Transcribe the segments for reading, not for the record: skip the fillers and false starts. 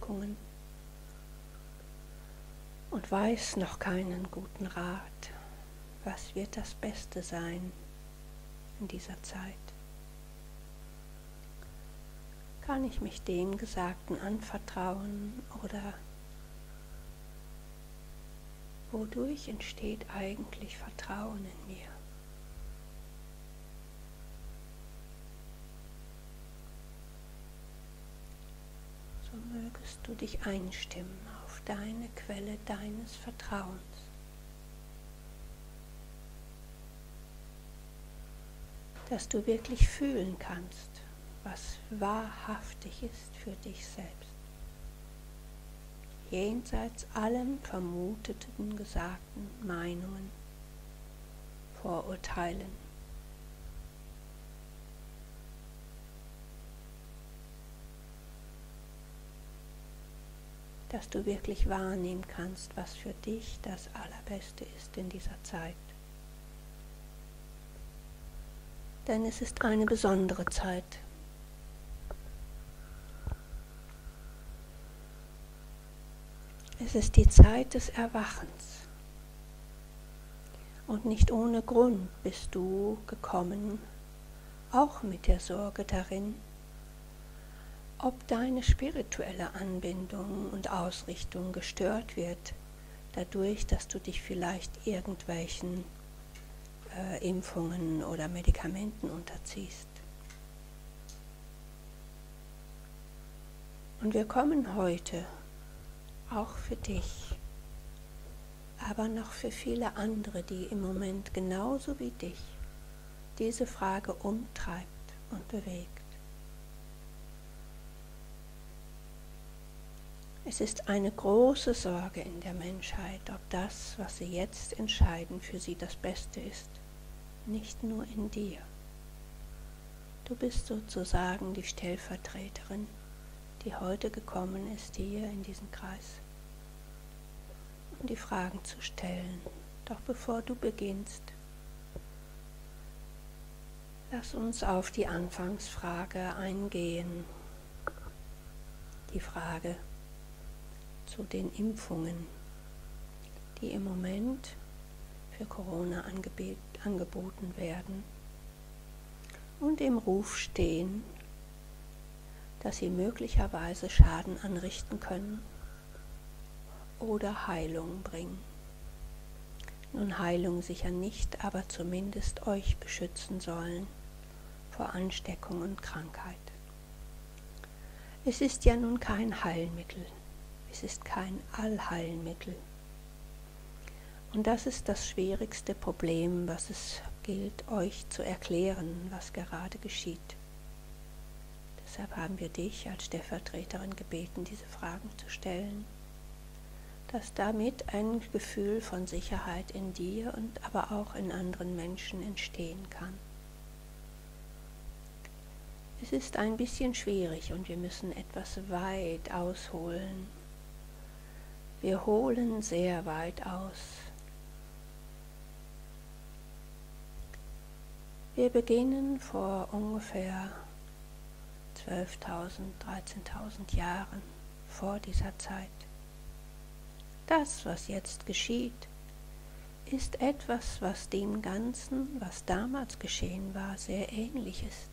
Auswirkungen und weiß noch keinen guten Rat. Was wird das Beste sein in dieser Zeit? Kann ich mich dem Gesagten anvertrauen oder wodurch entsteht eigentlich Vertrauen in mir? So mögest du dich einstimmen auf deine Quelle deines Vertrauens. Dass du wirklich fühlen kannst, was wahrhaftig ist für dich selbst. Jenseits allem vermuteten, gesagten Meinungen, Vorurteilen. Dass du wirklich wahrnehmen kannst, was für dich das Allerbeste ist in dieser Zeit. Denn es ist eine besondere Zeit. Es ist die Zeit des Erwachens. Und nicht ohne Grund bist du gekommen, auch mit der Sorge darin, ob deine spirituelle Anbindung und Ausrichtung gestört wird, dadurch, dass du dich vielleicht irgendwelchen Impfungen oder Medikamenten unterziehst. Und wir kommen heute auch für dich, aber noch für viele andere, die im Moment genauso wie dich diese Frage umtreibt und bewegt. Es ist eine große Sorge in der Menschheit, ob das, was sie jetzt entscheiden, für sie das Beste ist. Nicht nur in dir. Du bist sozusagen die Stellvertreterin, die heute gekommen ist hier in diesen Kreis, um die Fragen zu stellen. Doch bevor du beginnst, lass uns auf die Anfangsfrage eingehen. Die Frage zu den Impfungen, die im Moment für Corona angeboten werden und im Ruf stehen, dass sie möglicherweise Schaden anrichten können oder Heilung bringen. Nun, Heilung sicher nicht, aber zumindest euch beschützen sollen vor Ansteckung und Krankheit. Es ist ja nun kein Heilmittel, es ist kein Allheilmittel. Und das ist das schwierigste Problem, was es gilt, euch zu erklären, was gerade geschieht. Deshalb haben wir dich als Stellvertreterin gebeten, diese Fragen zu stellen, dass damit ein Gefühl von Sicherheit in dir und aber auch in anderen Menschen entstehen kann. Es ist ein bisschen schwierig und wir müssen etwas weit ausholen. Wir holen sehr weit aus. Wir beginnen vor ungefähr 12.000, 13.000 Jahren vor dieser Zeit. Das, was jetzt geschieht, ist etwas, was dem Ganzen, was damals geschehen war, sehr ähnlich ist.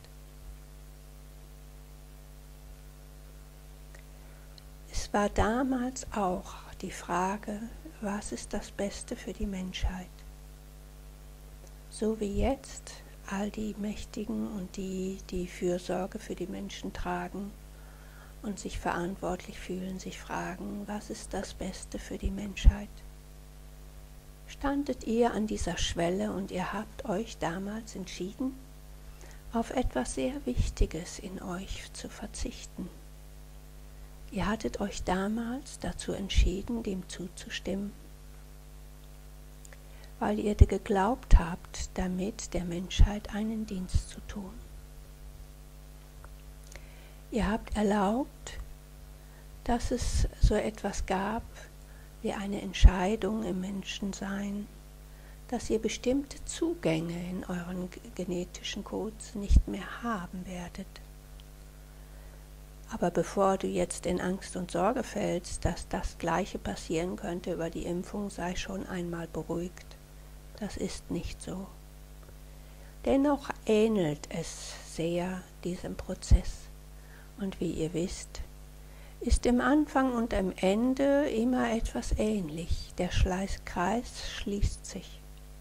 Es war damals auch die Frage, was ist das Beste für die Menschheit? So wie jetzt all die Mächtigen und die Fürsorge für die Menschen tragen und sich verantwortlich fühlen, sich fragen, was ist das Beste für die Menschheit? Standet ihr an dieser Schwelle und ihr habt euch damals entschieden, auf etwas sehr Wichtiges in euch zu verzichten. Ihr hattet euch damals dazu entschieden, dem zuzustimmen, weil ihr geglaubt habt, damit der Menschheit einen Dienst zu tun. Ihr habt erlaubt, dass es so etwas gab wie eine Entscheidung im Menschensein, dass ihr bestimmte Zugänge in euren genetischen Codes nicht mehr haben werdet. Aber bevor du jetzt in Angst und Sorge fällst, dass das Gleiche passieren könnte über die Impfung, sei schon einmal beruhigt. Das ist nicht so. Dennoch ähnelt es sehr diesem Prozess. Und wie ihr wisst, ist im Anfang und am Ende immer etwas ähnlich. Der Kreis schließt sich.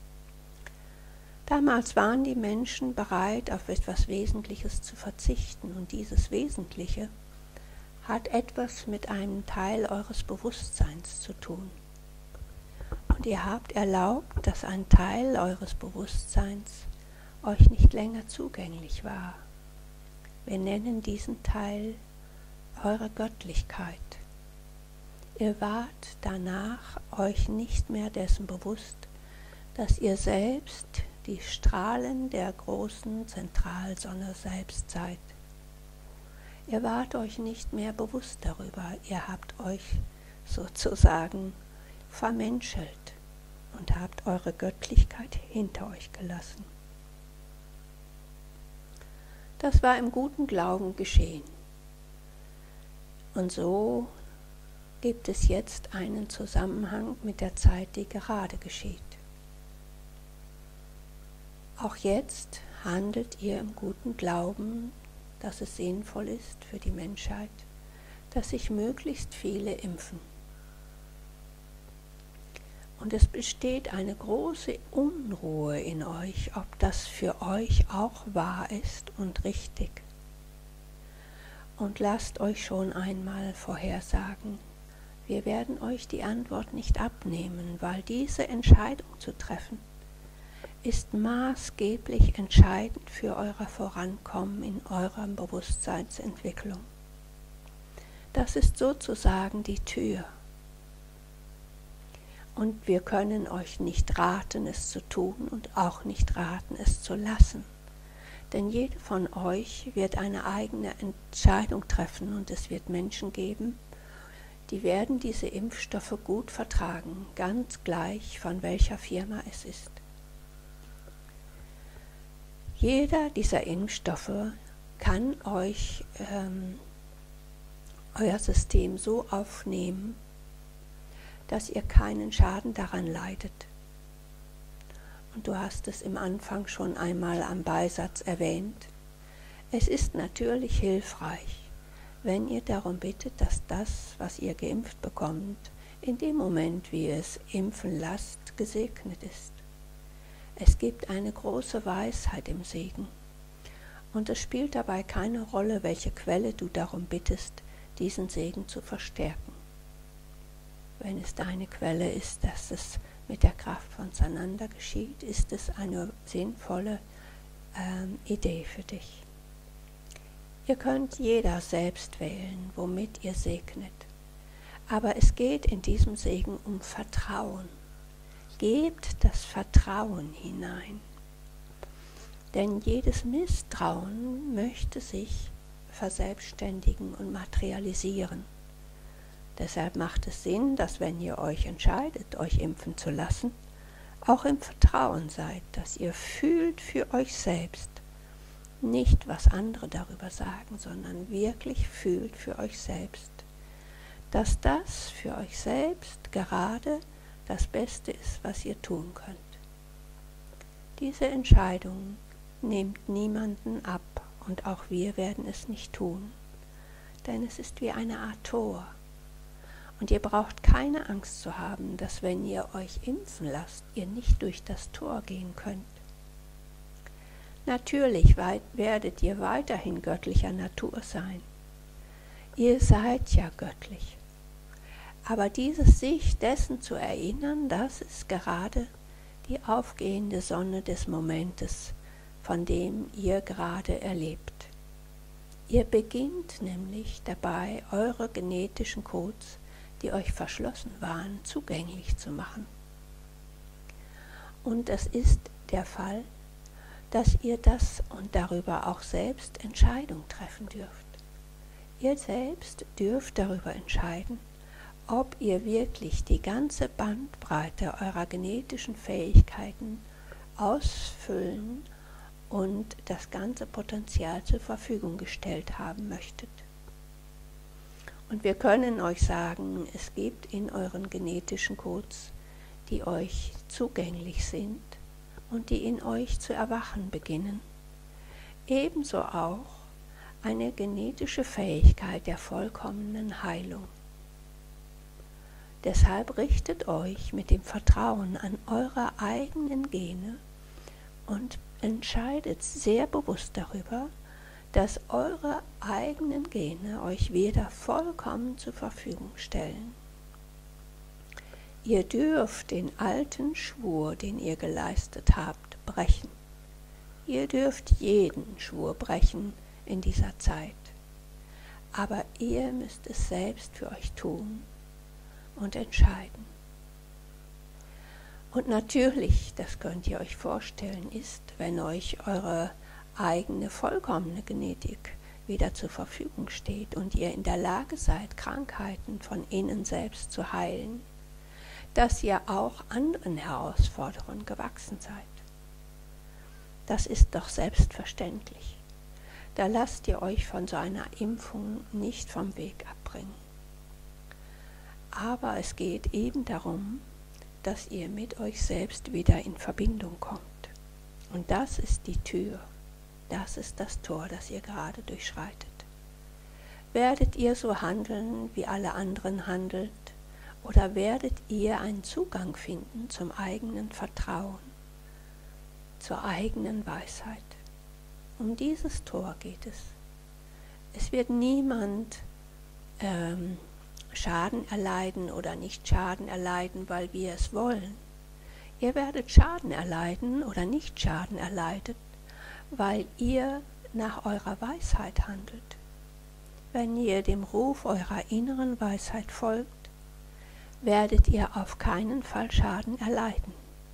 Damals waren die Menschen bereit, auf etwas Wesentliches zu verzichten, und dieses Wesentliche hat etwas mit einem Teil eures Bewusstseins zu tun. Und ihr habt erlaubt, dass ein Teil eures Bewusstseins euch nicht länger zugänglich war. Wir nennen diesen Teil eure Göttlichkeit. Ihr wart danach euch nicht mehr dessen bewusst, dass ihr selbst die Strahlen der großen Zentralsonne selbst seid. Ihr wart euch nicht mehr bewusst darüber, ihr habt euch sozusagen vermenschelt und habt eure Göttlichkeit hinter euch gelassen. Das war im guten Glauben geschehen. Und so gibt es jetzt einen Zusammenhang mit der Zeit, die gerade geschieht. Auch jetzt handelt ihr im guten Glauben, dass es sinnvoll ist für die Menschheit, dass sich möglichst viele impfen. Und es besteht eine große Unruhe in euch, ob das für euch auch wahr ist und richtig. Und lasst euch schon einmal vorhersagen, wir werden euch die Antwort nicht abnehmen, weil diese Entscheidung zu treffen ist maßgeblich entscheidend für euer Vorankommen in eurer Bewusstseinsentwicklung. Das ist sozusagen die Tür. Und wir können euch nicht raten, es zu tun und auch nicht raten, es zu lassen. Denn jeder von euch wird eine eigene Entscheidung treffen und es wird Menschen geben, die werden diese Impfstoffe gut vertragen, ganz gleich von welcher Firma es ist. Jeder dieser Impfstoffe kann euch euer System so aufnehmen, dass ihr keinen Schaden daran leidet. Und du hast es im Anfang schon einmal am Beisatz erwähnt. Es ist natürlich hilfreich, wenn ihr darum bittet, dass das, was ihr geimpft bekommt, in dem Moment, wie ihr es impfen lasst, gesegnet ist. Es gibt eine große Weisheit im Segen. Und es spielt dabei keine Rolle, welche Quelle du darum bittest, diesen Segen zu verstärken. Wenn es deine Quelle ist, dass es mit der Kraft von Sananda geschieht, ist es eine sinnvolle Idee für dich. Ihr könnt jeder selbst wählen, womit ihr segnet. Aber es geht in diesem Segen um Vertrauen. Gebt das Vertrauen hinein. Denn jedes Misstrauen möchte sich verselbstständigen und materialisieren. Deshalb macht es Sinn, dass wenn ihr euch entscheidet, euch impfen zu lassen, auch im Vertrauen seid, dass ihr fühlt für euch selbst, nicht was andere darüber sagen, sondern wirklich fühlt für euch selbst, dass das für euch selbst gerade das Beste ist, was ihr tun könnt. Diese Entscheidung nehmt niemanden ab und auch wir werden es nicht tun, denn es ist wie eine Art Tor. Und ihr braucht keine Angst zu haben, dass wenn ihr euch impfen lasst, ihr nicht durch das Tor gehen könnt. Natürlich werdet ihr weiterhin göttlicher Natur sein. Ihr seid ja göttlich. Aber sich dessen zu erinnern, das ist gerade die aufgehende Sonne des Momentes, von dem ihr gerade erlebt. Ihr beginnt nämlich dabei, eure genetischen Codes, die euch verschlossen waren, zugänglich zu machen. Und es ist der Fall, dass ihr das und darüber auch selbst Entscheidung treffen dürft. Ihr selbst dürft darüber entscheiden, ob ihr wirklich die ganze Bandbreite eurer genetischen Fähigkeiten ausfüllen und das ganze Potenzial zur Verfügung gestellt haben möchtet. Und wir können euch sagen, es gibt in euren genetischen Codes, die euch zugänglich sind und die in euch zu erwachen beginnen, ebenso auch eine genetische Fähigkeit der vollkommenen Heilung. Deshalb richtet euch mit dem Vertrauen an eure eigenen Gene und entscheidet sehr bewusst darüber, dass eure eigenen Gene euch wieder vollkommen zur Verfügung stellen. Ihr dürft den alten Schwur, den ihr geleistet habt, brechen. Ihr dürft jeden Schwur brechen in dieser Zeit. Aber ihr müsst es selbst für euch tun und entscheiden. Und natürlich, das könnt ihr euch vorstellen, ist, wenn euch eure eigene vollkommene Genetik wieder zur Verfügung steht und ihr in der Lage seid, Krankheiten von innen selbst zu heilen, dass ihr auch anderen Herausforderungen gewachsen seid. Das ist doch selbstverständlich. Da lasst ihr euch von so einer Impfung nicht vom Weg abbringen. Aber es geht eben darum, dass ihr mit euch selbst wieder in Verbindung kommt. Und das ist die Tür. Das ist das Tor, das ihr gerade durchschreitet. Werdet ihr so handeln, wie alle anderen handelt, oder werdet ihr einen Zugang finden zum eigenen Vertrauen, zur eigenen Weisheit? Um dieses Tor geht es. Es wird niemand Schaden erleiden oder nicht Schaden erleiden, weil wir es wollen. Ihr werdet Schaden erleiden oder nicht Schaden erleiden, weil ihr nach eurer Weisheit handelt. Wenn ihr dem Ruf eurer inneren Weisheit folgt, werdet ihr auf keinen Fall Schaden erleiden.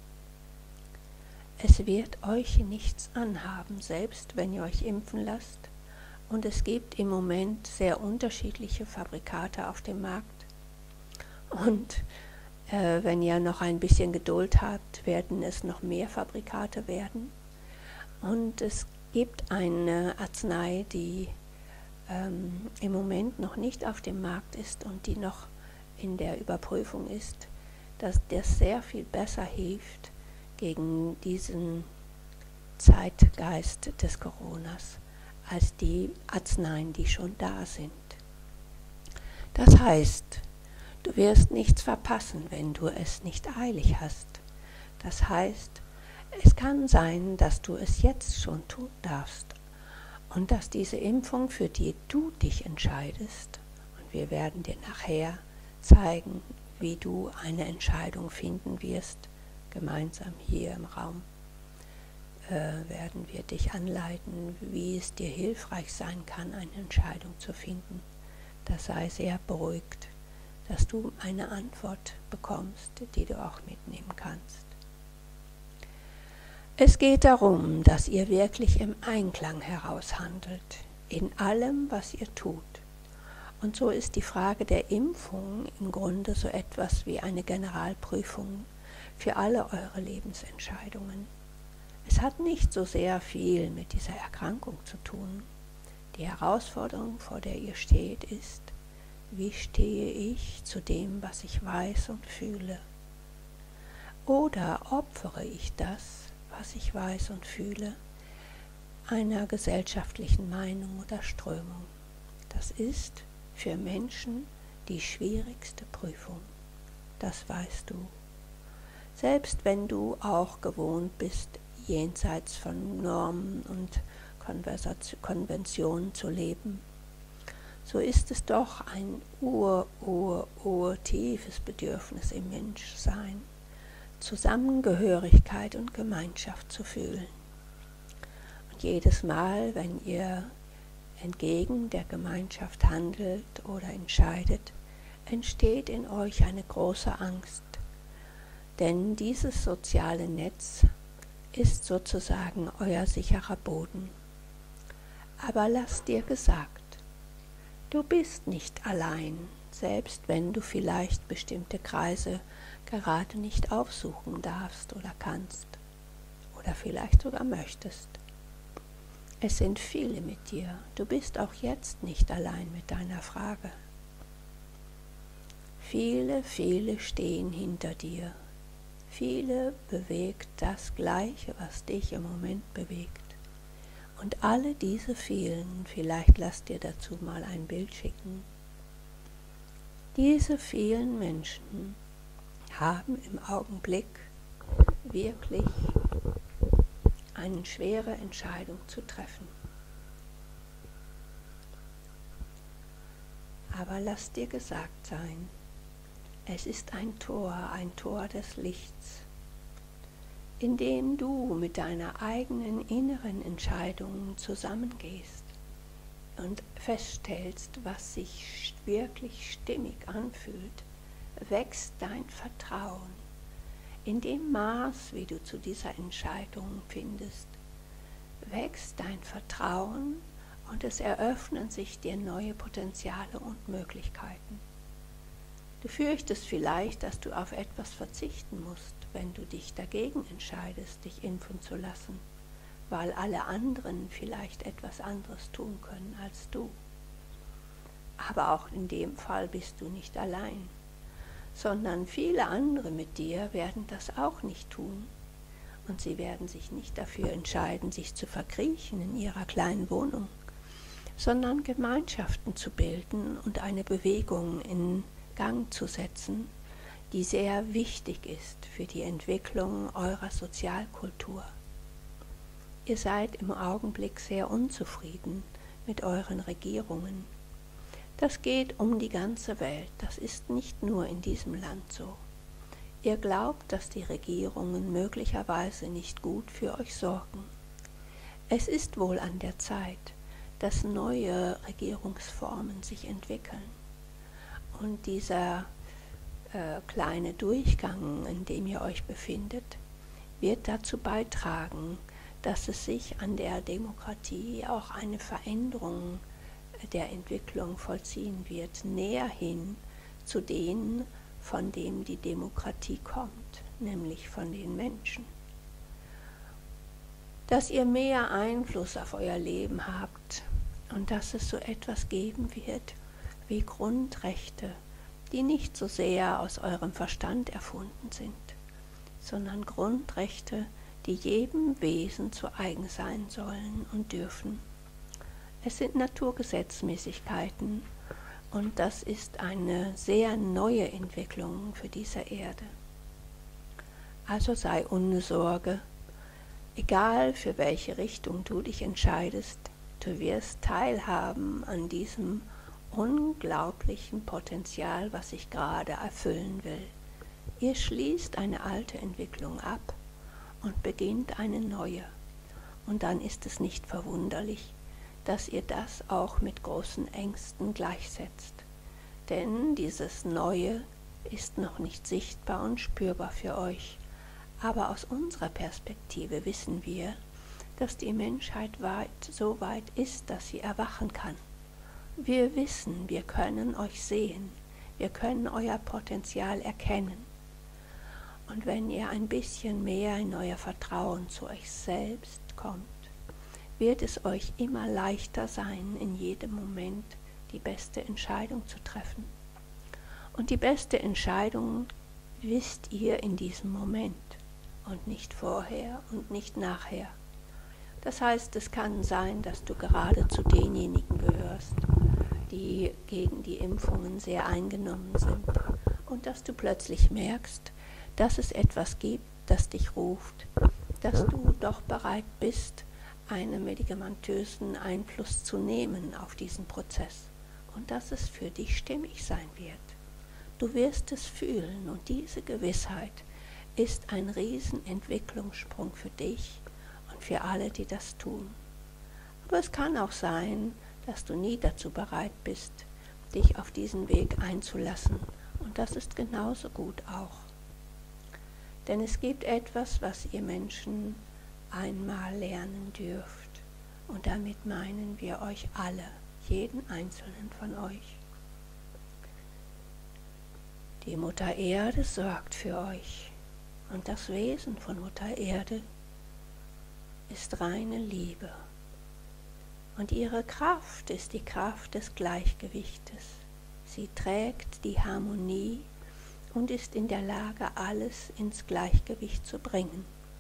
Es wird euch nichts anhaben, selbst wenn ihr euch impfen lasst. Und es gibt im Moment sehr unterschiedliche Fabrikate auf dem Markt. Und wenn ihr noch ein bisschen Geduld habt, werden es noch mehr Fabrikate werden. Und es gibt eine Arznei, die im Moment noch nicht auf dem Markt ist und die noch in der Überprüfung ist, dass das sehr viel besser hilft gegen diesen Zeitgeist des Coronas als die Arzneien, die schon da sind. Das heißt, du wirst nichts verpassen, wenn du es nicht eilig hast. Das heißt, es kann sein, dass du es jetzt schon tun darfst und dass diese Impfung, für die du dich entscheidest, und wir werden dir nachher zeigen, wie du eine Entscheidung finden wirst, gemeinsam hier im Raum, werden wir dich anleiten, wie es dir hilfreich sein kann, eine Entscheidung zu finden. Da sei sehr beruhigt, dass du eine Antwort bekommst, die du auch mitnehmen kannst. Es geht darum, dass ihr wirklich im Einklang heraushandelt, in allem, was ihr tut. Und so ist die Frage der Impfung im Grunde so etwas wie eine Generalprüfung für alle eure Lebensentscheidungen. Es hat nicht so sehr viel mit dieser Erkrankung zu tun. Die Herausforderung, vor der ihr steht, ist, wie stehe ich zu dem, was ich weiß und fühle? Oder opfere ich das, was ich weiß und fühle, einer gesellschaftlichen Meinung oder Strömung? Das ist für Menschen die schwierigste Prüfung. Das weißt du. Selbst wenn du auch gewohnt bist, jenseits von Normen und Konventionen zu leben, so ist es doch ein tiefes Bedürfnis im Menschsein, Zusammengehörigkeit und Gemeinschaft zu fühlen. Und jedes Mal, wenn ihr entgegen der Gemeinschaft handelt oder entscheidet, entsteht in euch eine große Angst, denn dieses soziale Netz ist sozusagen euer sicherer Boden. Aber lass dir gesagt, du bist nicht allein, selbst wenn du vielleicht bestimmte Kreise gerade nicht aufsuchen darfst oder kannst oder vielleicht sogar möchtest. Es sind viele mit dir, du bist auch jetzt nicht allein mit deiner Frage. Viele, viele stehen hinter dir. Viele bewegt das Gleiche, was dich im Moment bewegt. Und alle diese vielen, vielleicht lass dir dazu mal ein Bild schicken, diese vielen Menschen haben im Augenblick wirklich eine schwere Entscheidung zu treffen. Aber lass dir gesagt sein, es ist ein Tor des Lichts, in dem du mit deiner eigenen inneren Entscheidung zusammengehst und feststellst, was sich wirklich stimmig anfühlt, wächst dein Vertrauen. In dem Maß, wie du zu dieser Entscheidung findest, wächst dein Vertrauen und es eröffnen sich dir neue Potenziale und Möglichkeiten. Du fürchtest vielleicht, dass du auf etwas verzichten musst, wenn du dich dagegen entscheidest, dich impfen zu lassen, weil alle anderen vielleicht etwas anderes tun können als du. Aber auch in dem Fall bist du nicht allein, sondern viele andere mit dir werden das auch nicht tun. Und sie werden sich nicht dafür entscheiden, sich zu verkriechen in ihrer kleinen Wohnung, sondern Gemeinschaften zu bilden und eine Bewegung in Gang zu setzen, die sehr wichtig ist für die Entwicklung eurer Sozialkultur. Ihr seid im Augenblick sehr unzufrieden mit euren Regierungen. Das geht um die ganze Welt, das ist nicht nur in diesem Land so. Ihr glaubt, dass die Regierungen möglicherweise nicht gut für euch sorgen. Es ist wohl an der Zeit, dass neue Regierungsformen sich entwickeln. Und dieser kleine Durchgang, in dem ihr euch befindet, wird dazu beitragen, dass es sich an der Demokratie auch eine Veränderung der Entwicklung vollziehen wird, näher hin zu denen, von dem die Demokratie kommt, nämlich von den Menschen. Dass ihr mehr Einfluss auf euer Leben habt und dass es so etwas geben wird wie Grundrechte, die nicht so sehr aus eurem Verstand erfunden sind, sondern Grundrechte, die jedem Wesen zu eigen sein sollen und dürfen. Es sind Naturgesetzmäßigkeiten und das ist eine sehr neue Entwicklung für diese Erde. Also sei ohne Sorge, egal für welche Richtung du dich entscheidest, du wirst teilhaben an diesem unglaublichen Potenzial, was sich gerade erfüllen will. Ihr schließt eine alte Entwicklung ab und beginnt eine neue. Und dann ist es nicht verwunderlich, dass ihr das auch mit großen Ängsten gleichsetzt. Denn dieses Neue ist noch nicht sichtbar und spürbar für euch. Aber aus unserer Perspektive wissen wir, dass die Menschheit so weit ist, dass sie erwachen kann. Wir wissen, wir können euch sehen, wir können euer Potenzial erkennen. Und wenn ihr ein bisschen mehr in euer Vertrauen zu euch selbst kommt, wird es euch immer leichter sein, in jedem Moment die beste Entscheidung zu treffen. Und die beste Entscheidung wisst ihr in diesem Moment und nicht vorher und nicht nachher. Das heißt, es kann sein, dass du gerade zu denjenigen gehörst, die gegen die Impfungen sehr eingenommen sind und dass du plötzlich merkst, dass es etwas gibt, das dich ruft, dass du doch bereit bist, einen medikamentösen Einfluss zu nehmen auf diesen Prozess und dass es für dich stimmig sein wird. Du wirst es fühlen und diese Gewissheit ist ein Riesenentwicklungssprung für dich und für alle, die das tun. Aber es kann auch sein, dass du nie dazu bereit bist, dich auf diesen Weg einzulassen. Und das ist genauso gut auch. Denn es gibt etwas, was ihr Menschen einmal lernen dürft. Und damit meinen wir euch alle, jeden einzelnen von euch. Die Mutter Erde sorgt für euch. Und das Wesen von Mutter Erde ist reine Liebe. Und ihre Kraft ist die Kraft des Gleichgewichtes. Sie trägt die Harmonie und ist in der Lage, alles ins Gleichgewicht zu bringen.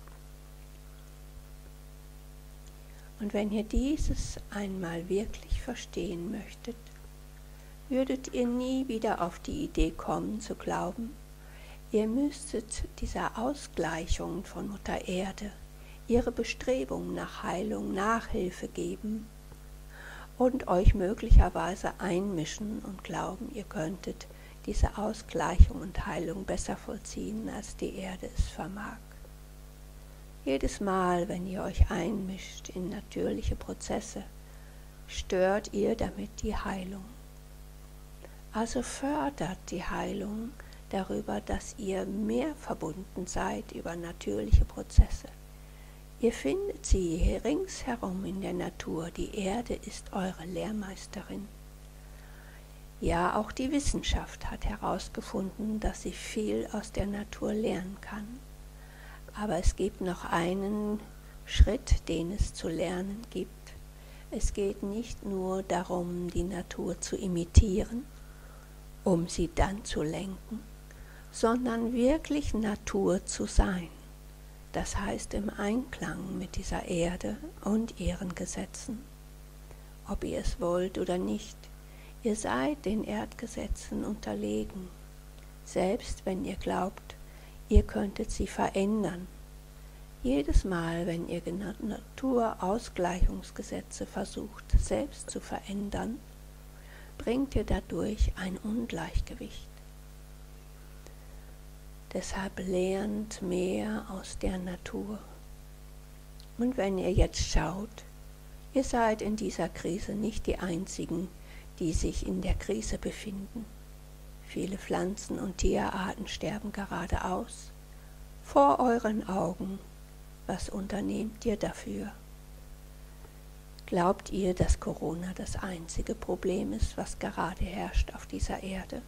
Und wenn ihr dieses einmal wirklich verstehen möchtet, würdet ihr nie wieder auf die Idee kommen zu glauben, ihr müsstet dieser Ausgleichung von Mutter Erde ihre Bestrebungen nach Heilung Nachhilfe geben und euch möglicherweise einmischen und glauben, ihr könntet diese Ausgleichung und Heilung besser vollziehen, als die Erde es vermag. Jedes Mal, wenn ihr euch einmischt in natürliche Prozesse, stört ihr damit die Heilung. Also fördert die Heilung darüber, dass ihr mehr verbunden seid über natürliche Prozesse. Ihr findet sie ringsherum in der Natur. Die Erde ist eure Lehrmeisterin. Ja, auch die Wissenschaft hat herausgefunden, dass sie viel aus der Natur lernen kann. Aber es gibt noch einen Schritt, den es zu lernen gibt. Es geht nicht nur darum, die Natur zu imitieren, um sie dann zu lenken, sondern wirklich Natur zu sein. Das heißt im Einklang mit dieser Erde und ihren Gesetzen. Ob ihr es wollt oder nicht, ihr seid den Erdgesetzen unterlegen, selbst wenn ihr glaubt, ihr könntet sie verändern. Jedes Mal, wenn ihr Naturausgleichungsgesetze versucht, selbst zu verändern, bringt ihr dadurch ein Ungleichgewicht. Deshalb lernt mehr aus der Natur. Und wenn ihr jetzt schaut, ihr seid in dieser Krise nicht die Einzigen, die sich in der Krise befinden. Viele Pflanzen- und Tierarten sterben gerade aus. Vor euren Augen. Was unternehmt ihr dafür? Glaubt ihr, dass Corona das einzige Problem ist, was gerade herrscht auf dieser Erde?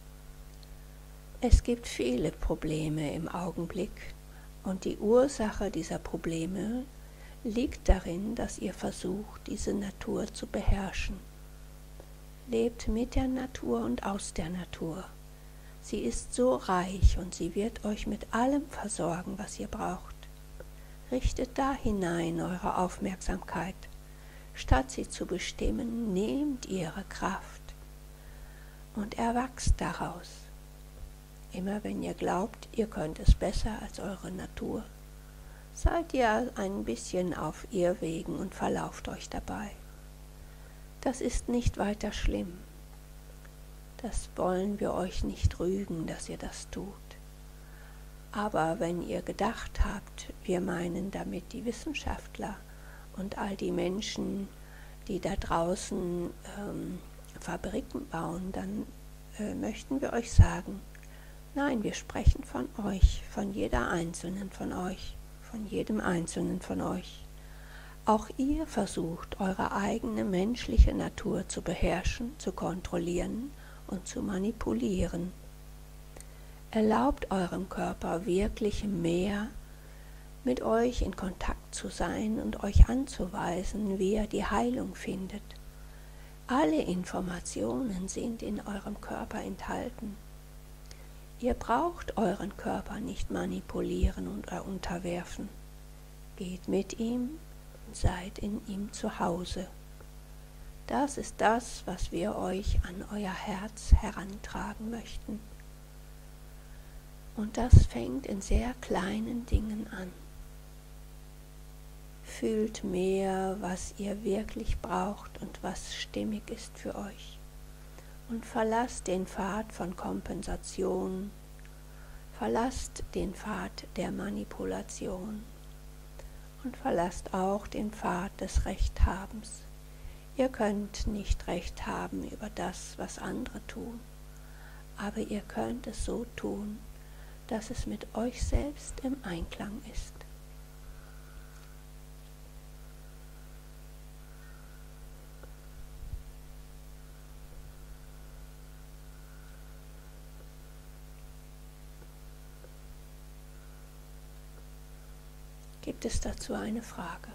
Es gibt viele Probleme im Augenblick und die Ursache dieser Probleme liegt darin, dass ihr versucht, diese Natur zu beherrschen. Lebt mit der Natur und aus der Natur. Sie ist so reich und sie wird euch mit allem versorgen, was ihr braucht. Richtet da hinein eure Aufmerksamkeit. Statt sie zu bestimmen, nehmt ihre Kraft und erwachst daraus. Immer wenn ihr glaubt, ihr könnt es besser als eure Natur, seid ihr ein bisschen auf Irrwegen und verlauft euch dabei. Das ist nicht weiter schlimm. Das wollen wir euch nicht rügen, dass ihr das tut. Aber wenn ihr gedacht habt, wir meinen damit die Wissenschaftler und all die Menschen, die da draußen Fabriken bauen, dann möchten wir euch sagen, nein, wir sprechen von euch, von jeder einzelnen von euch, von jedem einzelnen von euch. Auch ihr versucht, eure eigene menschliche Natur zu beherrschen, zu kontrollieren und zu manipulieren. Erlaubt eurem Körper wirklich mehr, mit euch in Kontakt zu sein und euch anzuweisen, wie er die Heilung findet. Alle Informationen sind in eurem Körper enthalten. Ihr braucht euren Körper nicht manipulieren und unterwerfen. Geht mit ihm und seid in ihm zu Hause. Das ist das, was wir euch an euer Herz herantragen möchten. Und das fängt in sehr kleinen Dingen an. Fühlt mehr, was ihr wirklich braucht und was stimmig ist für euch. Und verlasst den Pfad von Kompensation, verlasst den Pfad der Manipulation und verlasst auch den Pfad des Rechthabens. Ihr könnt nicht Recht haben über das, was andere tun, aber ihr könnt es so tun, dass es mit euch selbst im Einklang ist. Gibt es dazu eine Frage?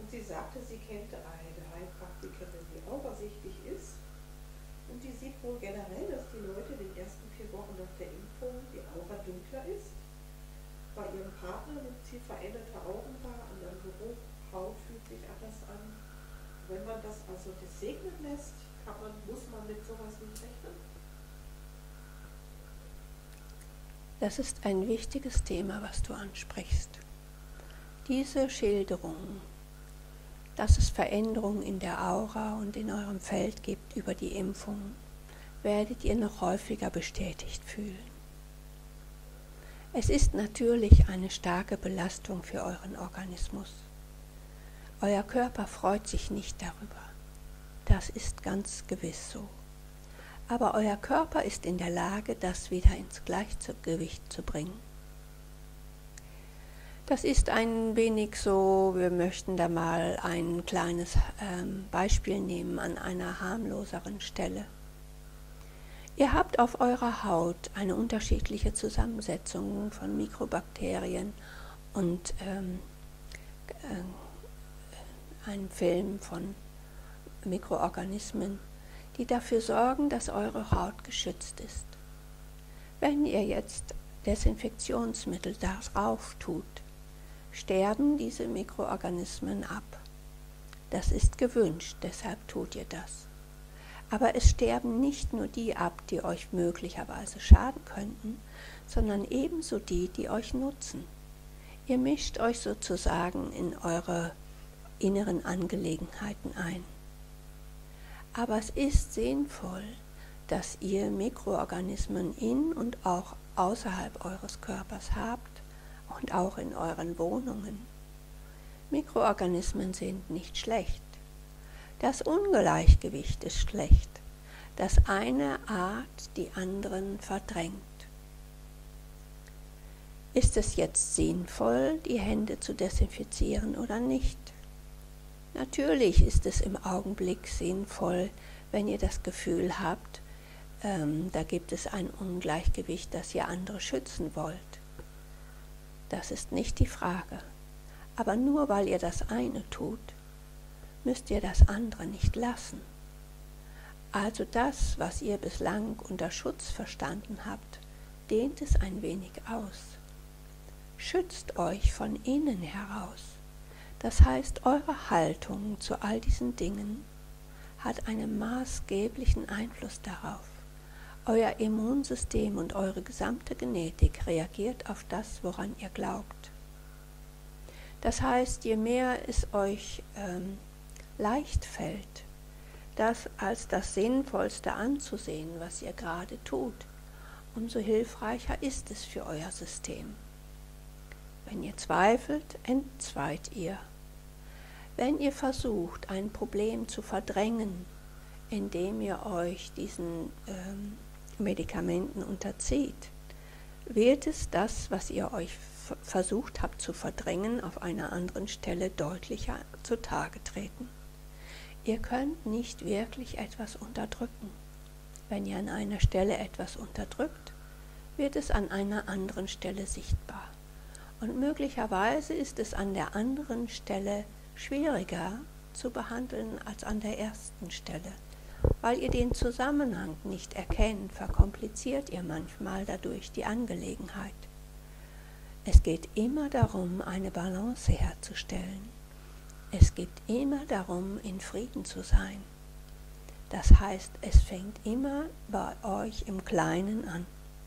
Und sie sagte, sie kennt eine Heilpraktikerin, die aurasichtig ist. Und die sieht wohl generell, dass die Leute in den ersten 4 Wochen nach der Impfung die Aura dunkler ist. Bei ihrem Partner nimmt sie veränderte Augen wahr, an ihrem Geruch, Haut fühlt sich anders an. Wenn man das also segnen lässt, muss man mit sowas nicht rechnen? Das ist ein wichtiges Thema, was du ansprichst. Diese Schilderung, dass es Veränderungen in der Aura und in eurem Feld gibt über die Impfung, werdet ihr noch häufiger bestätigt fühlen. Es ist natürlich eine starke Belastung für euren Organismus. Euer Körper freut sich nicht darüber. Das ist ganz gewiss so. Aber euer Körper ist in der Lage, das wieder ins Gleichgewicht zu bringen. Das ist ein wenig so, wir möchten da mal ein kleines Beispiel nehmen an einer harmloseren Stelle. Ihr habt auf eurer Haut eine unterschiedliche Zusammensetzung von Mikrobakterien und einem Film von Mikroorganismen, die dafür sorgen, dass eure Haut geschützt ist. Wenn ihr jetzt Desinfektionsmittel darauf tut, sterben diese Mikroorganismen ab. Das ist gewünscht, deshalb tut ihr das. Aber es sterben nicht nur die ab, die euch möglicherweise schaden könnten, sondern ebenso die, die euch nutzen. Ihr mischt euch sozusagen in eure inneren Angelegenheiten ein. Aber es ist sinnvoll, dass ihr Mikroorganismen in und auch außerhalb eures Körpers habt und auch in euren Wohnungen. Mikroorganismen sind nicht schlecht. Das Ungleichgewicht ist schlecht, dass eine Art die anderen verdrängt. Ist es jetzt sinnvoll, die Hände zu desinfizieren oder nicht? Natürlich ist es im Augenblick sinnvoll, wenn ihr das Gefühl habt, da gibt es ein Ungleichgewicht, dass ihr andere schützen wollt. Das ist nicht die Frage. Aber nur weil ihr das eine tut, müsst ihr das andere nicht lassen. Also das, was ihr bislang unter Schutz verstanden habt, dehnt es ein wenig aus. Schützt euch von innen heraus. Das heißt, eure Haltung zu all diesen Dingen hat einen maßgeblichen Einfluss darauf. Euer Immunsystem und eure gesamte Genetik reagiert auf das, woran ihr glaubt. Das heißt, je mehr es euch leicht fällt, das als das Sinnvollste anzusehen, was ihr gerade tut, umso hilfreicher ist es für euer System. Wenn ihr zweifelt, entzweit ihr. Wenn ihr versucht, ein Problem zu verdrängen, indem ihr euch diesen Medikamenten unterzieht, wird es das, was ihr euch versucht habt zu verdrängen, auf einer anderen Stelle deutlicher zutage treten. Ihr könnt nicht wirklich etwas unterdrücken. Wenn ihr an einer Stelle etwas unterdrückt, wird es an einer anderen Stelle sichtbar. Und möglicherweise ist es an der anderen Stelle schwieriger zu behandeln als an der ersten Stelle. Weil ihr den Zusammenhang nicht erkennt, verkompliziert ihr manchmal dadurch die Angelegenheit. Es geht immer darum, eine Balance herzustellen. Es geht immer darum, in Frieden zu sein. Das heißt, es fängt immer bei euch im Kleinen an.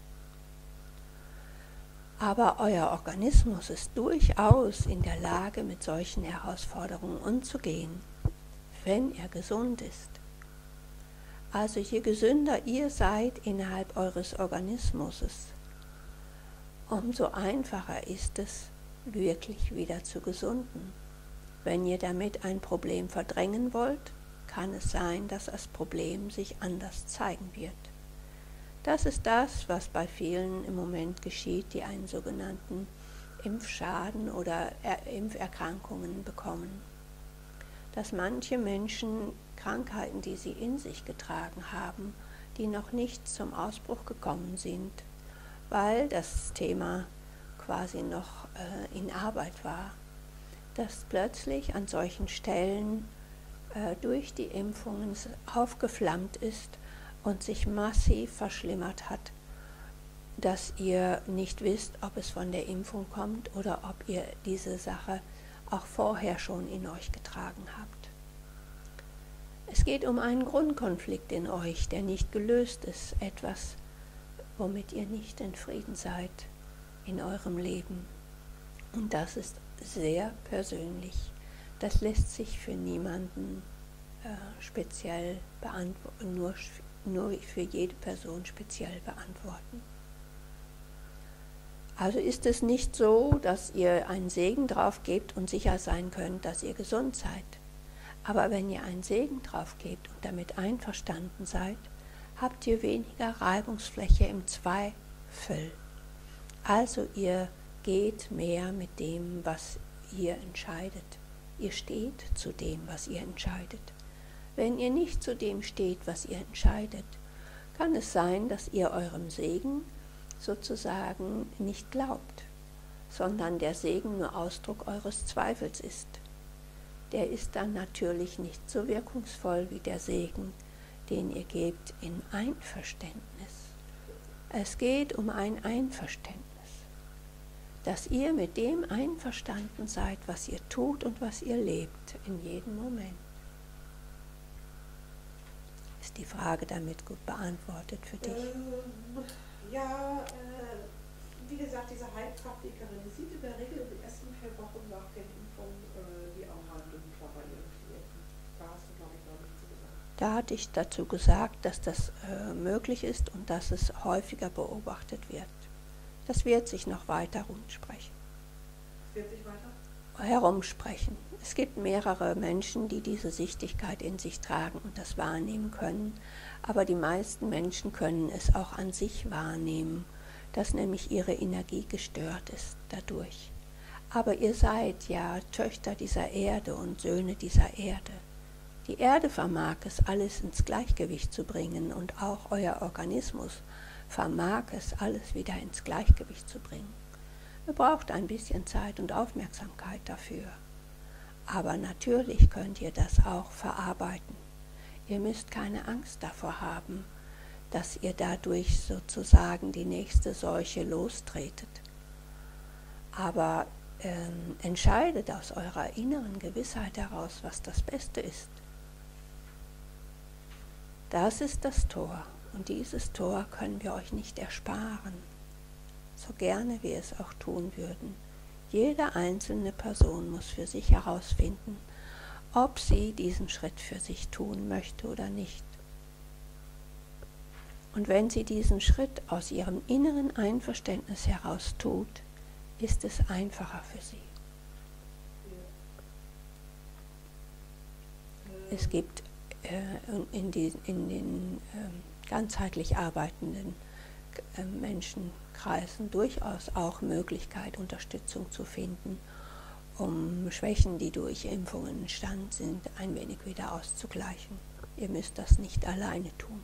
Aber euer Organismus ist durchaus in der Lage, mit solchen Herausforderungen umzugehen, wenn er gesund ist. Also je gesünder ihr seid innerhalb eures Organismus, umso einfacher ist es, wirklich wieder zu gesunden. Wenn ihr damit ein Problem verdrängen wollt, kann es sein, dass das Problem sich anders zeigen wird. Das ist das, was bei vielen im Moment geschieht, die einen sogenannten Impfschaden oder Impferkrankungen bekommen. Dass manche Menschen Krankheiten, die sie in sich getragen haben, die noch nicht zum Ausbruch gekommen sind, weil das Thema quasi noch in Arbeit war, dass plötzlich an solchen Stellen durch die Impfungen aufgeflammt ist und sich massiv verschlimmert hat, dass ihr nicht wisst, ob es von der Impfung kommt oder ob ihr diese Sache auch vorher schon in euch getragen habt. Es geht um einen Grundkonflikt in euch, der nicht gelöst ist, etwas, womit ihr nicht in Frieden seid in eurem Leben. Und das ist sehr persönlich. Das lässt sich für niemanden speziell beantworten, nur für jede Person speziell beantworten. Also ist es nicht so, dass ihr einen Segen drauf gebt und sicher sein könnt, dass ihr gesund seid. Aber wenn ihr einen Segen drauf gebt und damit einverstanden seid, habt ihr weniger Reibungsfläche im Zweifel. Also ihr geht mehr mit dem, was ihr entscheidet. Ihr steht zu dem, was ihr entscheidet. Wenn ihr nicht zu dem steht, was ihr entscheidet, kann es sein, dass ihr eurem Segen sozusagen nicht glaubt, sondern der Segen nur Ausdruck eures Zweifels ist. Der ist dann natürlich nicht so wirkungsvoll wie der Segen, den ihr gebt in Einverständnis. Es geht um ein Einverständnis, dass ihr mit dem einverstanden seid, was ihr tut und was ihr lebt, in jedem Moment. Ist die Frage damit gut beantwortet für dich? Wie gesagt, diese Heilpraktikerin, die sieht in der Regel in den ersten 4 Wochen nach der Impfung die Aura dunkler bei ihren Klienten. Da hast du, glaube ich, noch nichts gesagt. Da hatte ich dazu gesagt, dass das möglich ist und dass es häufiger beobachtet wird. Das wird sich noch weiter rumsprechen. Es wird sich weiter? Herumsprechen. Es gibt mehrere Menschen, die diese Sichtigkeit in sich tragen und das wahrnehmen können, aber die meisten Menschen können es auch an sich wahrnehmen, dass nämlich ihre Energie gestört ist dadurch. Aber ihr seid ja Töchter dieser Erde und Söhne dieser Erde. Die Erde vermag es, alles ins Gleichgewicht zu bringen und auch euer Organismus vermag es, alles wieder ins Gleichgewicht zu bringen. Ihr braucht ein bisschen Zeit und Aufmerksamkeit dafür. Aber natürlich könnt ihr das auch verarbeiten. Ihr müsst keine Angst davor haben, dass ihr dadurch sozusagen die nächste Seuche lostretet. Aber entscheidet aus eurer inneren Gewissheit heraus, was das Beste ist. Das ist das Tor und dieses Tor können wir euch nicht ersparen, so gerne wir es auch tun würden. Jede einzelne Person muss für sich herausfinden, ob sie diesen Schritt für sich tun möchte oder nicht. Und wenn sie diesen Schritt aus ihrem inneren Einverständnis heraus tut, ist es einfacher für sie. Es gibt in den ganzheitlich arbeitenden Menschenkreisen durchaus auch Möglichkeit, Unterstützung zu finden, um Schwächen, die durch Impfungen entstanden sind, ein wenig wieder auszugleichen. Ihr müsst das nicht alleine tun.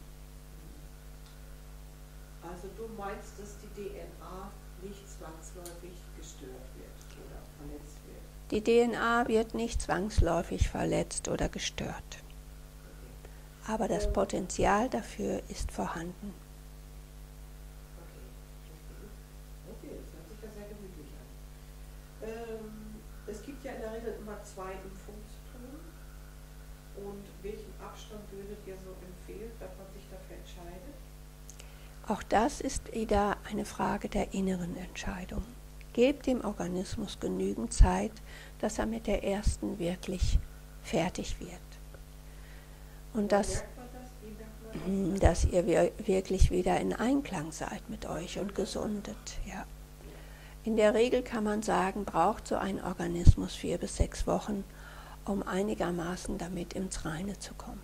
Also du meinst, dass die DNA nicht zwangsläufig gestört wird oder verletzt wird? Die DNA wird nicht zwangsläufig verletzt oder gestört. Aber das Potenzial dafür ist vorhanden. Okay, das hört sich ja sehr gemütlich an. Es gibt ja in der Regel immer 2 Impfungen zu tun. Und welchen Abstand würdet ihr so empfehlen, dass man sich dafür entscheidet? Auch das ist wieder eine Frage der inneren Entscheidung. Gebt dem Organismus genügend Zeit, dass er mit der ersten wirklich fertig wird. Und dass ihr wirklich wieder in Einklang seid mit euch und gesundet. Ja. In der Regel kann man sagen, braucht so ein Organismus 4 bis 6 Wochen, um einigermaßen damit ins Reine zu kommen.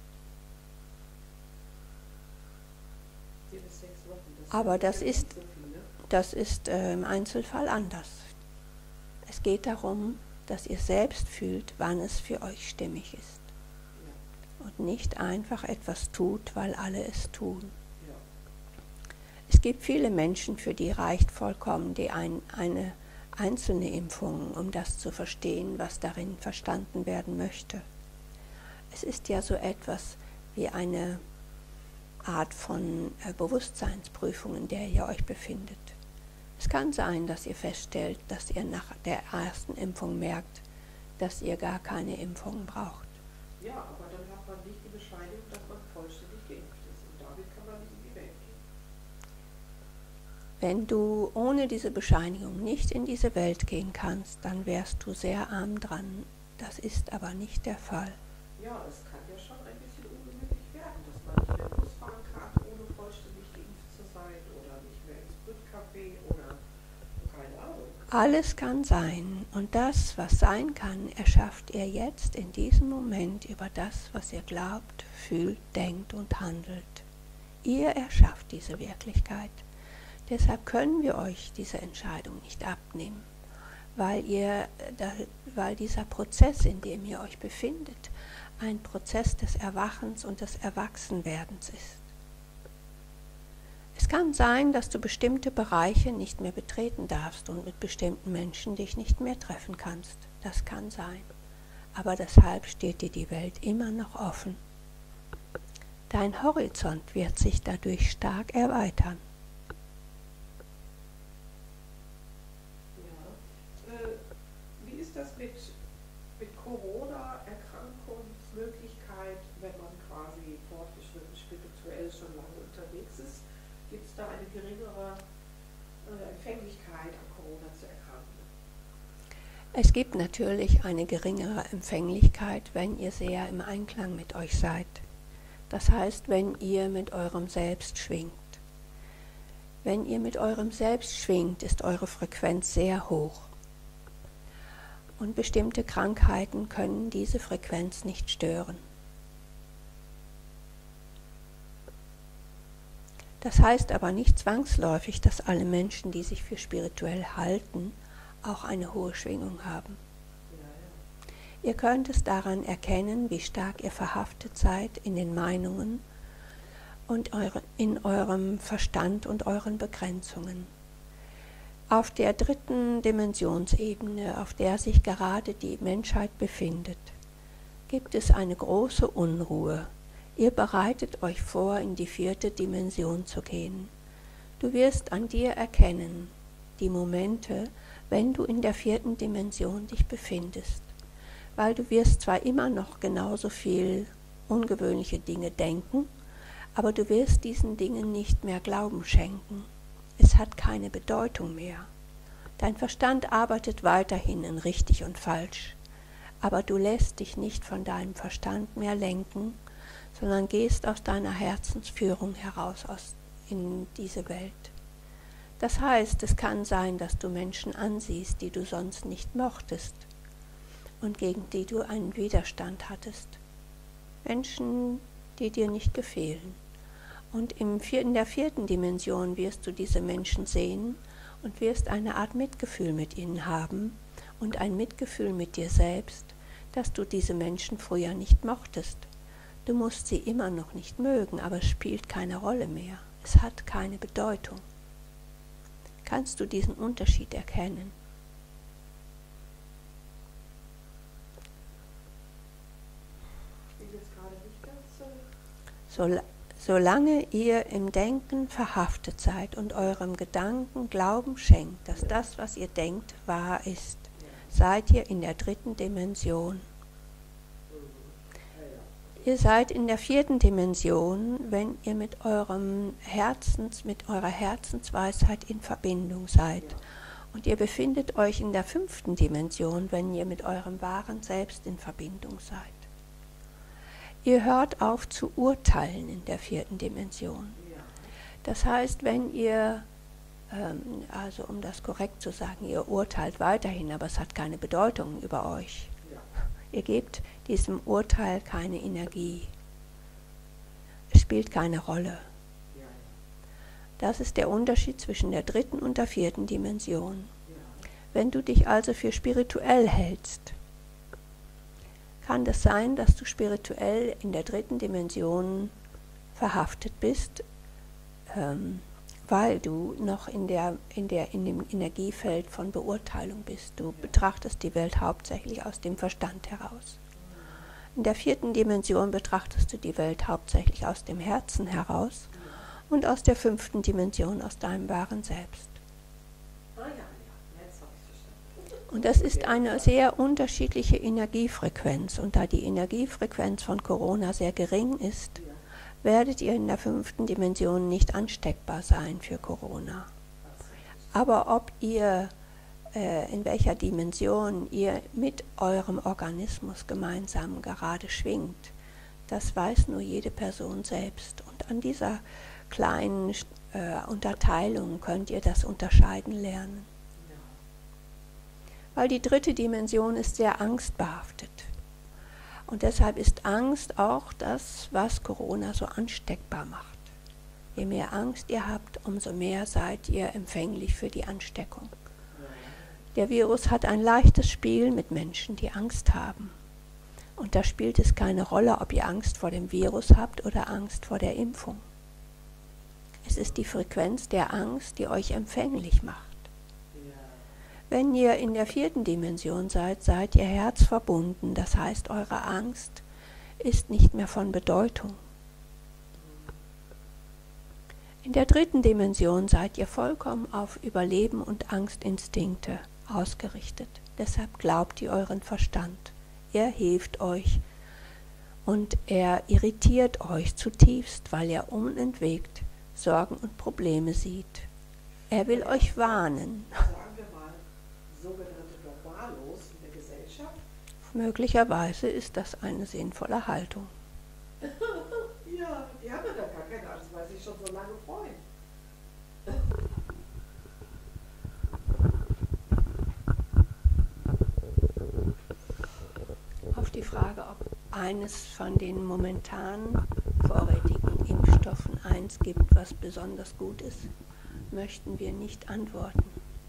4 bis 6 Wochen. Aber das ist im Einzelfall anders. Es geht darum, dass ihr selbst fühlt, wann es für euch stimmig ist. Und nicht einfach etwas tut, weil alle es tun. Es gibt viele Menschen, für die reicht vollkommen eine einzelne Impfungen, um das zu verstehen, was darin verstanden werden möchte. Es ist ja so etwas wie eine Art von Bewusstseinsprüfung, in der ihr euch befindet. Es kann sein, dass ihr feststellt, dass ihr nach der ersten Impfung merkt, dass ihr gar keine Impfung braucht. Ja, aber dann hat man nicht die Bescheinigung, dass man vollständig geimpft ist. Und damit kann man nicht in die Welt gehen. Wenn du ohne diese Bescheinigung nicht in diese Welt gehen kannst, dann wärst du sehr arm dran. Das ist aber nicht der Fall. Ja, es kann ja schon ein bisschen ungemütlich werden, dass man nicht mehr Bus fahren kann, ohne vollständig geimpft zu sein oder nicht mehr ins Brütcafé oder keine Ahnung. Alles kann sein und das, was sein kann, erschafft ihr jetzt in diesem Moment über das, was ihr glaubt, fühlt, denkt und handelt. Ihr erschafft diese Wirklichkeit. Deshalb können wir euch diese Entscheidung nicht abnehmen, weil dieser Prozess, in dem ihr euch befindet, ein Prozess des Erwachens und des Erwachsenwerdens ist. Es kann sein, dass du bestimmte Bereiche nicht mehr betreten darfst und mit bestimmten Menschen dich nicht mehr treffen kannst. Das kann sein. Aber deshalb steht dir die Welt immer noch offen. Dein Horizont wird sich dadurch stark erweitern. Wie ist das mit Corona-Erkrankungsmöglichkeit, wenn man quasi fortgeschritten spirituell schon lange unterwegs ist? Gibt es da eine geringere Empfänglichkeit, an Corona zu erkranken? Es gibt natürlich eine geringere Empfänglichkeit, wenn ihr sehr im Einklang mit euch seid. Das heißt, wenn ihr mit eurem Selbst schwingt. Wenn ihr mit eurem Selbst schwingt, ist eure Frequenz sehr hoch. Und bestimmte Krankheiten können diese Frequenz nicht stören. Das heißt aber nicht zwangsläufig, dass alle Menschen, die sich für spirituell halten, auch eine hohe Schwingung haben. Ihr könnt es daran erkennen, wie stark ihr verhaftet seid in den Meinungen und in eurem Verstand und euren Begrenzungen. Auf der dritten Dimensionsebene, auf der sich gerade die Menschheit befindet, gibt es eine große Unruhe. Ihr bereitet euch vor, in die vierte Dimension zu gehen. Du wirst an dir erkennen, die Momente, wenn du in der vierten Dimension dich befindest, weil du wirst zwar immer noch genauso viel ungewöhnliche Dinge denken, aber du wirst diesen Dingen nicht mehr Glauben schenken. Es hat keine Bedeutung mehr. Dein Verstand arbeitet weiterhin in richtig und falsch, aber du lässt dich nicht von deinem Verstand mehr lenken, sondern gehst aus deiner Herzensführung heraus in diese Welt. Das heißt, es kann sein, dass du Menschen ansiehst, die du sonst nicht mochtest und gegen die du einen Widerstand hattest. Menschen, die dir nicht gefielen. Und in der vierten Dimension wirst du diese Menschen sehen und wirst eine Art Mitgefühl mit ihnen haben und ein Mitgefühl mit dir selbst, dass du diese Menschen früher nicht mochtest. Du musst sie immer noch nicht mögen, aber es spielt keine Rolle mehr. Es hat keine Bedeutung. Kannst du diesen Unterschied erkennen? Ich bin jetzt gerade nicht ganz Solange ihr im Denken verhaftet seid und eurem Gedanken Glauben schenkt, dass das, was ihr denkt, wahr ist, seid ihr in der dritten Dimension. Ihr seid in der vierten Dimension, wenn ihr mit eurer Herzensweisheit in Verbindung seid. Und ihr befindet euch in der fünften Dimension, wenn ihr mit eurem wahren Selbst in Verbindung seid. Ihr hört auf zu urteilen in der vierten Dimension. Das heißt, wenn ihr, also um das korrekt zu sagen, ihr urteilt weiterhin, aber es hat keine Bedeutung über euch. Ihr gebt diesem Urteil keine Energie. Es spielt keine Rolle. Das ist der Unterschied zwischen der dritten und der vierten Dimension. Wenn du dich also für spirituell hältst, kann es sein, dass du spirituell in der dritten Dimension verhaftet bist, weil du noch in dem Energiefeld von Beurteilung bist. Du betrachtest die Welt hauptsächlich aus dem Verstand heraus. In der 4. Dimension betrachtest du die Welt hauptsächlich aus dem Herzen heraus und aus der 5. Dimension aus deinem wahren Selbst. Und das ist eine sehr unterschiedliche Energiefrequenz. Und da die Energiefrequenz von Corona sehr gering ist, werdet ihr in der 5. Dimension nicht ansteckbar sein für Corona. Aber ob ihr, in welcher Dimension ihr mit eurem Organismus gemeinsam gerade schwingt, das weiß nur jede Person selbst. Und an dieser kleinen Unterteilung könnt ihr das unterscheiden lernen. Weil die 3. Dimension ist sehr angstbehaftet. Und deshalb ist Angst auch das, was Corona so ansteckbar macht. Je mehr Angst ihr habt, umso mehr seid ihr empfänglich für die Ansteckung. Der Virus hat ein leichtes Spiel mit Menschen, die Angst haben. Und da spielt es keine Rolle, ob ihr Angst vor dem Virus habt oder Angst vor der Impfung. Es ist die Frequenz der Angst, die euch empfänglich macht. Wenn ihr in der 4. Dimension seid, seid ihr herzverbunden, das heißt, eure Angst ist nicht mehr von Bedeutung. In der 3. Dimension seid ihr vollkommen auf Überleben und Angstinstinkte ausgerichtet. Deshalb glaubt ihr euren Verstand. Er hilft euch und er irritiert euch zutiefst, weil er unentwegt Sorgen und Probleme sieht. Er will euch warnen. Sogenannte Normalos in der Gesellschaft. Möglicherweise ist das eine sinnvolle Haltung. Ja, die haben ja da gar keine Angst, weil sie sich schon so lange freuen. Auf die Frage, ob eines von den momentan vorrätigen Impfstoffen eins gibt, was besonders gut ist, möchten wir nicht antworten.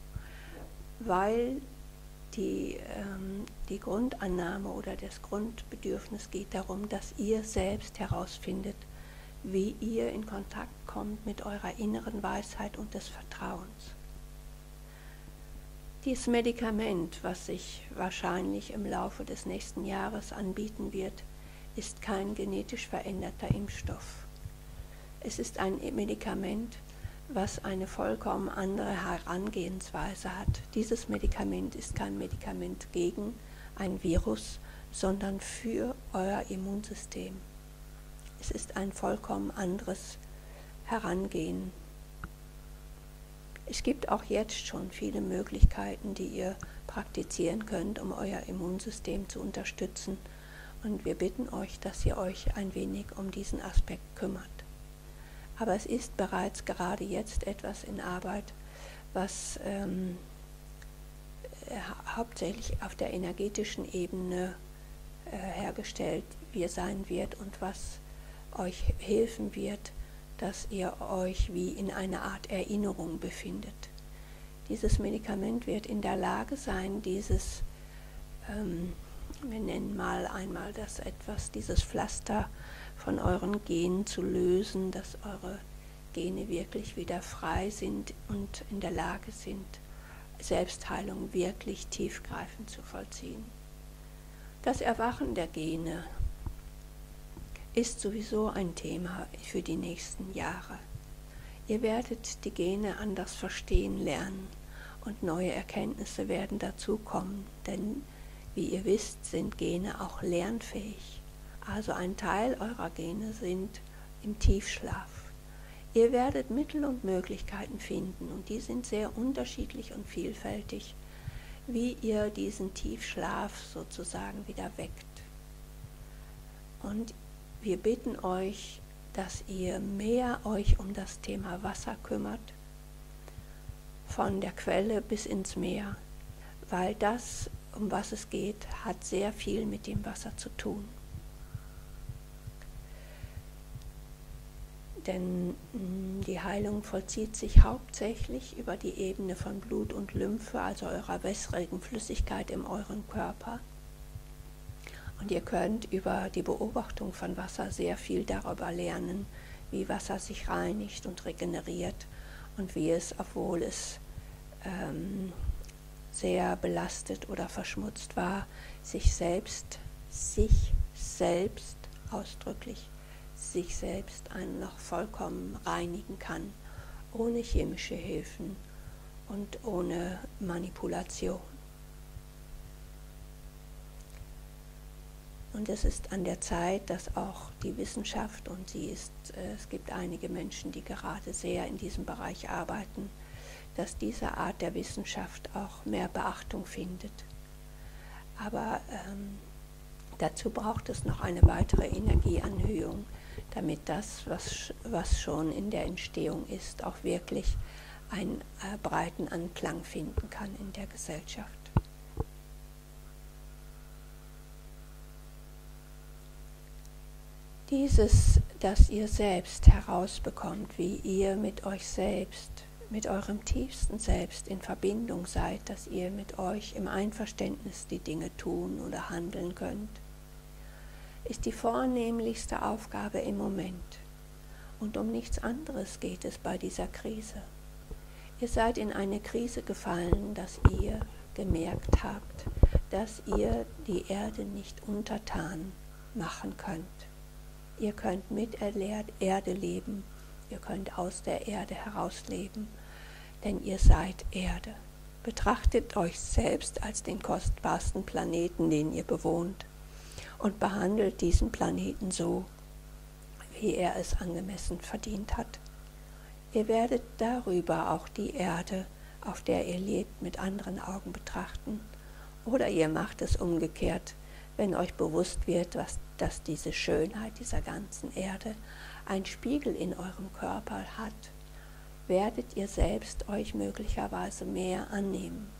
Weil die Grundannahme oder das Grundbedürfnis geht darum, dass ihr selbst herausfindet, wie ihr in Kontakt kommt mit eurer inneren Weisheit und des Vertrauens. Dieses Medikament, was sich wahrscheinlich im Laufe des nächsten Jahres anbieten wird, ist kein genetisch veränderter Impfstoff. Es ist ein Medikament, was eine vollkommen andere Herangehensweise hat. Dieses Medikament ist kein Medikament gegen ein Virus, sondern für euer Immunsystem. Es ist ein vollkommen anderes Herangehen. Es gibt auch jetzt schon viele Möglichkeiten, die ihr praktizieren könnt, um euer Immunsystem zu unterstützen. Und wir bitten euch, dass ihr euch ein wenig um diesen Aspekt kümmert. Aber es ist bereits gerade jetzt etwas in Arbeit, was hauptsächlich auf der energetischen Ebene hergestellt sein wird und was euch helfen wird, dass ihr euch wie in einer Art Erinnerung befindet. Dieses Medikament wird in der Lage sein, dieses, wir nennen mal einmal das etwas, dieses Pflaster von euren Genen zu lösen, dass eure Gene wirklich wieder frei sind und in der Lage sind, Selbstheilung wirklich tiefgreifend zu vollziehen. Das Erwachen der Gene ist sowieso ein Thema für die nächsten Jahre. Ihr werdet die Gene anders verstehen lernen und neue Erkenntnisse werden dazukommen, denn wie ihr wisst, sind Gene auch lernfähig. Also ein Teil eurer Gene sind im Tiefschlaf. Ihr werdet Mittel und Möglichkeiten finden und die sind sehr unterschiedlich und vielfältig, wie ihr diesen Tiefschlaf sozusagen wieder weckt. Und wir bitten euch, dass ihr mehr euch um das Thema Wasser kümmert, von der Quelle bis ins Meer, weil das, um was es geht, hat sehr viel mit dem Wasser zu tun. Denn die Heilung vollzieht sich hauptsächlich über die Ebene von Blut und Lymphe, also eurer wässrigen Flüssigkeit in eurem Körper. Und ihr könnt über die Beobachtung von Wasser sehr viel darüber lernen, wie Wasser sich reinigt und regeneriert und wie es, obwohl es sehr belastet oder verschmutzt war, sich selbst ausdrücklich, sich selbst noch vollkommen reinigen kann, ohne chemische Hilfen und ohne Manipulation. Und es ist an der Zeit, dass auch die Wissenschaft, und es gibt einige Menschen, die gerade sehr in diesem Bereich arbeiten, dass diese Art der Wissenschaft auch mehr Beachtung findet. Aber dazu braucht es noch eine weitere Energieanhöhung, damit das, was schon in der Entstehung ist, auch wirklich einen breiten Anklang finden kann in der Gesellschaft. Dieses, dass ihr selbst herausbekommt, wie ihr mit euch selbst, mit eurem tiefsten Selbst in Verbindung seid, dass ihr mit euch im Einverständnis die Dinge tun oder handeln könnt, ist die vornehmlichste Aufgabe im Moment. Und um nichts anderes geht es bei dieser Krise. Ihr seid in eine Krise gefallen, dass ihr gemerkt habt, dass ihr die Erde nicht untertan machen könnt. Ihr könnt mit der Erde leben, ihr könnt aus der Erde heraus leben, denn ihr seid Erde. Betrachtet euch selbst als den kostbarsten Planeten, den ihr bewohnt, und behandelt diesen Planeten so, wie er es angemessen verdient hat. Ihr werdet darüber auch die Erde, auf der ihr lebt, mit anderen Augen betrachten. Oder ihr macht es umgekehrt, wenn euch bewusst wird, dass diese Schönheit dieser ganzen Erde einen Spiegel in eurem Körper hat, werdet ihr selbst euch möglicherweise mehr annehmen.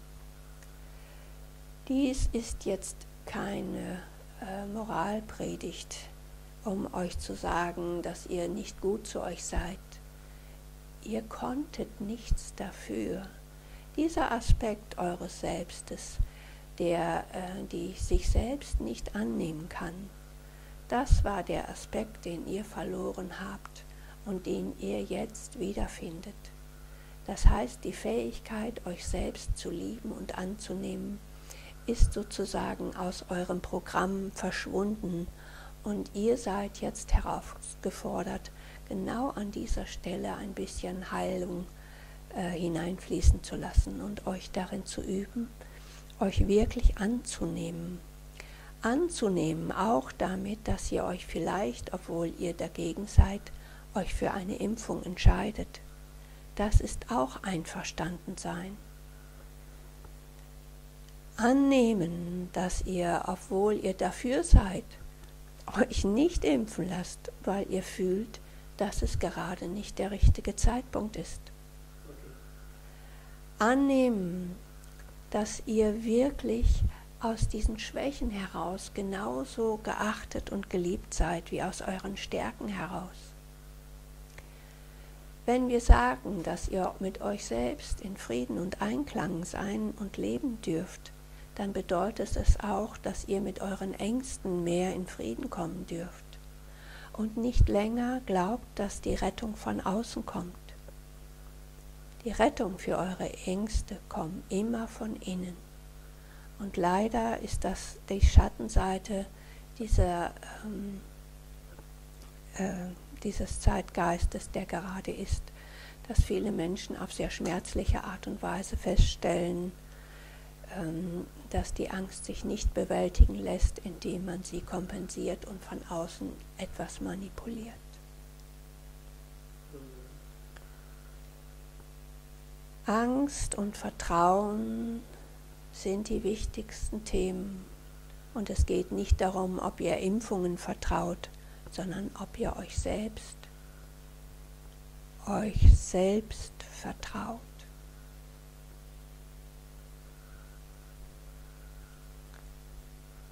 Dies ist jetzt keine Moralpredigt, um euch zu sagen, dass ihr nicht gut zu euch seid. Ihr konntet nichts dafür. Dieser Aspekt eures Selbstes, die sich selbst nicht annehmen kann, das war der Aspekt, den ihr verloren habt und den ihr jetzt wiederfindet. Das heißt, die Fähigkeit, euch selbst zu lieben und anzunehmen, ist sozusagen aus eurem Programm verschwunden und ihr seid jetzt herausgefordert, genau an dieser Stelle ein bisschen Heilung hineinfließen zu lassen und euch darin zu üben, euch wirklich anzunehmen. Anzunehmen auch damit, dass ihr euch vielleicht, obwohl ihr dagegen seid, euch für eine Impfung entscheidet. Das ist auch Einverstandensein. Annehmen, dass ihr, obwohl ihr dafür seid, euch nicht impfen lasst, weil ihr fühlt, dass es gerade nicht der richtige Zeitpunkt ist. Annehmen, dass ihr wirklich aus diesen Schwächen heraus genauso geachtet und geliebt seid wie aus euren Stärken heraus. Wenn wir sagen, dass ihr mit euch selbst in Frieden und Einklang sein und leben dürft, dann bedeutet es auch, dass ihr mit euren Ängsten mehr in Frieden kommen dürft und nicht länger glaubt, dass die Rettung von außen kommt. Die Rettung für eure Ängste kommt immer von innen. Und leider ist das die Schattenseite dieses Zeitgeistes, der gerade ist, dass viele Menschen auf sehr schmerzliche Art und Weise feststellen, dass die Angst sich nicht bewältigen lässt, indem man sie kompensiert und von außen etwas manipuliert. Angst und Vertrauen sind die wichtigsten Themen. Und es geht nicht darum, ob ihr Impfungen vertraut, sondern ob ihr euch selbst vertraut.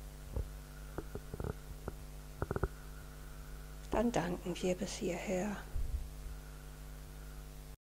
Dann danken wir bis hierher.